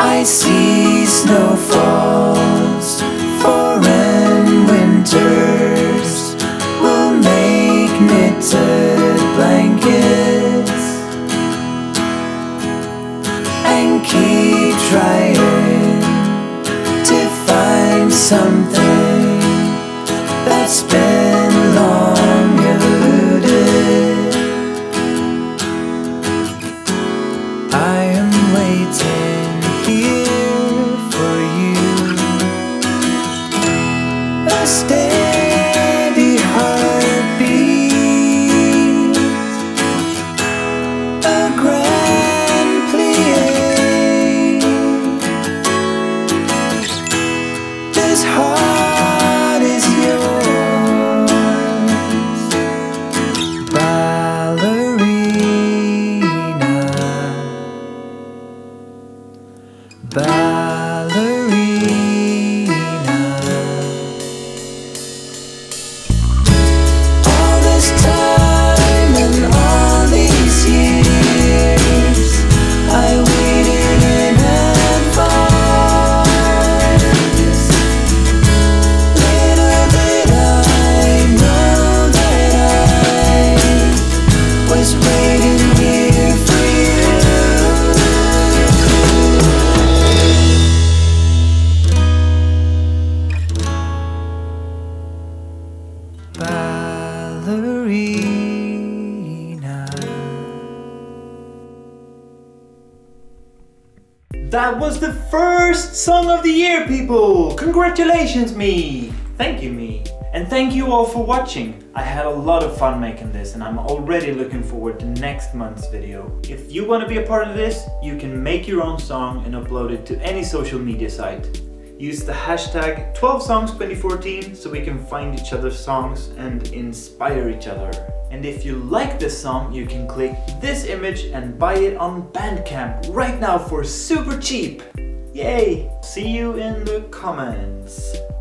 I see snowfalls, foreign winters will make knitted blankets, and keep trying to find something that's been long eluded. I am waiting here for you, a steady heartbeat, a grand plie. This heart is yours, ballerina, ballerina. All this time and all these years, I waited in advance. Little did I know that I was waiting here for you. Ballerina. That was the first song of the year, people! Congratulations, me! Thank you, me. And thank you all for watching. I had a lot of fun making this and I'm already looking forward to next month's video. If you want to be a part of this, you can make your own song and upload it to any social media site. Use the hashtag 12songs2014 so we can find each other's songs and inspire each other. And if you like this song, you can click this image and buy it on Bandcamp right now for super cheap. Yay! See you in the comments.